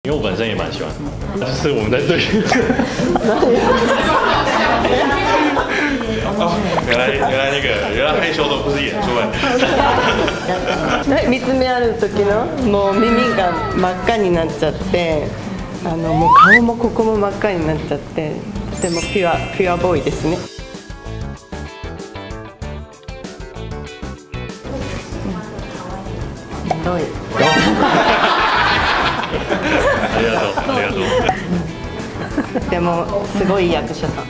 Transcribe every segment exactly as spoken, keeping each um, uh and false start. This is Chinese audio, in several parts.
因为我本身也蛮喜欢，就是我们在对。哦，原来原来那个原来害羞的不是演出え。見つめ合う時のもう耳が真っ赤になっちゃって、あのもう顔もここも真っ赤になっちゃって、とてもピュアピュアボーイですね。どうい。 ありがとうありがとう。 でもすごい役者さん。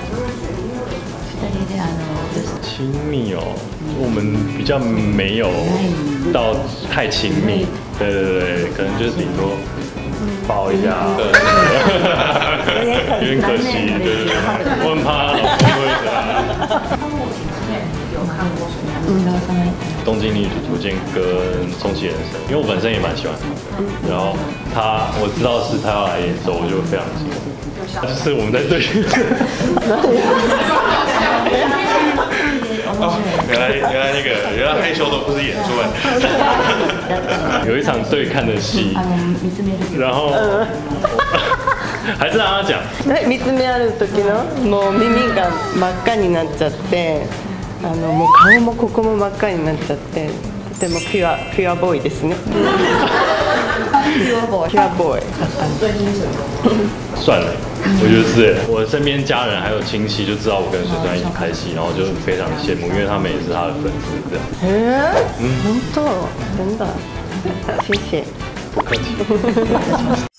亲密哦，我们比较没有到太亲密，对对对，可能就是顶多抱一下，有点可惜，对对对，我很怕老师会怎样。东京女主角跟重启人生，因为我本身也蛮喜欢他的，然后他我知道是他要来演奏，我就非常激动。就是我们在对。哦，原来原来那个原来害羞的不是演出哎。有一场对看的戏，然后还是让他讲。 見つめ合う時のもう耳が真っ赤になっちゃって、あのもう顔もここも真っ赤になっちゃって、とてもピュアピュアボーイですね。ピュアボーイ。ピュアボーイ。 算了，我觉得是我身边家人还有亲戚就知道我跟水川一起开戏，然后就非常羡慕，因为他们也是他的粉丝这样。 えー、本当真的，谢谢。 不客气。